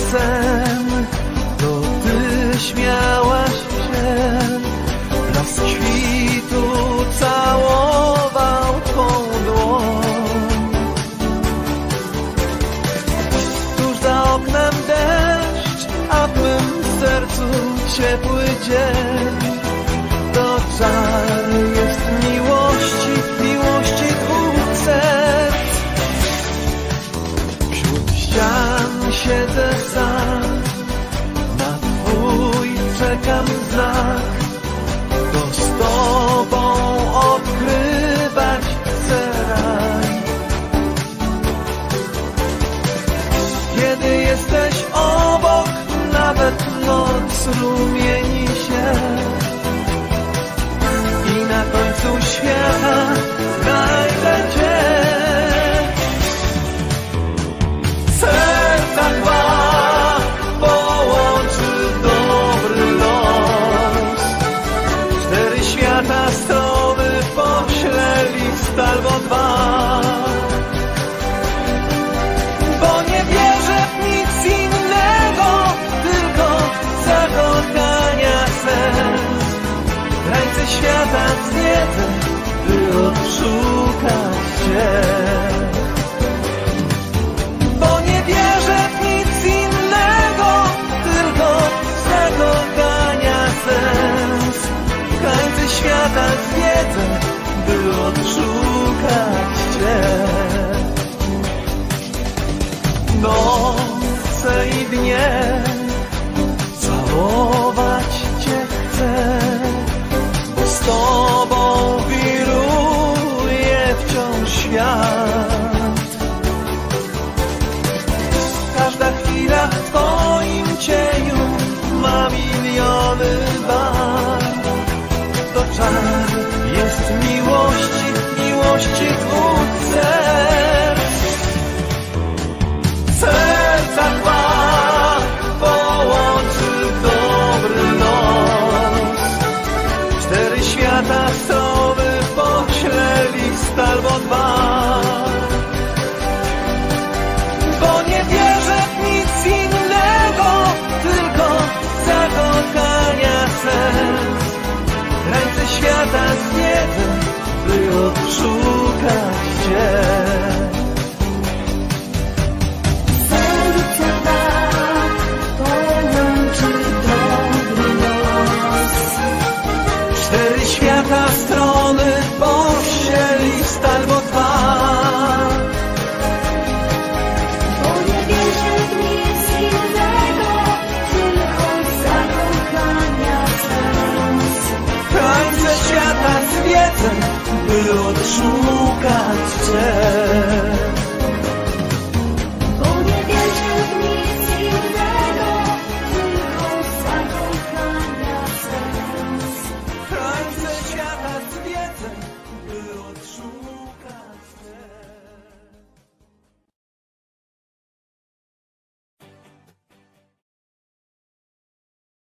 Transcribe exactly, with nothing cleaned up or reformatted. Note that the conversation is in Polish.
sen, to Ty śmiałaś się. Blask świtu całował Twą dłoń. Tuż za oknem deszcz, a w mym sercu ciepły dzień. To czar jest miłości, miłości dwóch serc. Wśród ścian siedzę sam, na Twój czekam znak. To z Tobą odkrywać chcę raj. Kiedy jesteś obok, nawet noc rumieni się. I na końcu świata znajdę Cię. Serca dwa połączy dobry los. Cztery świata strony pośle list albo dwa. Bo nie wierzę w nic innego, tylko zakochania sens. Krańce świata zwiedzę, by odszukać Cię. Bo nie wierzę w nic innego, tylko zakochania sens. Krańce świata zwiedzę, by odszukać Cię. Noce i dnie całować Cię chcę. Z Tobą wiruje wciąż świat. Każda chwila w Twoim cieniu ma miliony barw. To czar jest miłości, miłości dwóch serc. Serca dwa połączy dobry los. Cztery świata strony pośle list albo dwa. Bo nie wierzę w nic innego, tylko zakochania sens. Krańce świata zwiedzę, by odszukać Cię. Serca dwa połączy dobry los. Cztery świata strony pośle list albo dwa. Bo nie wierzę w nic innego, tylko zakochania sens. Krańce świata zwiedzę, by odszukać Cię.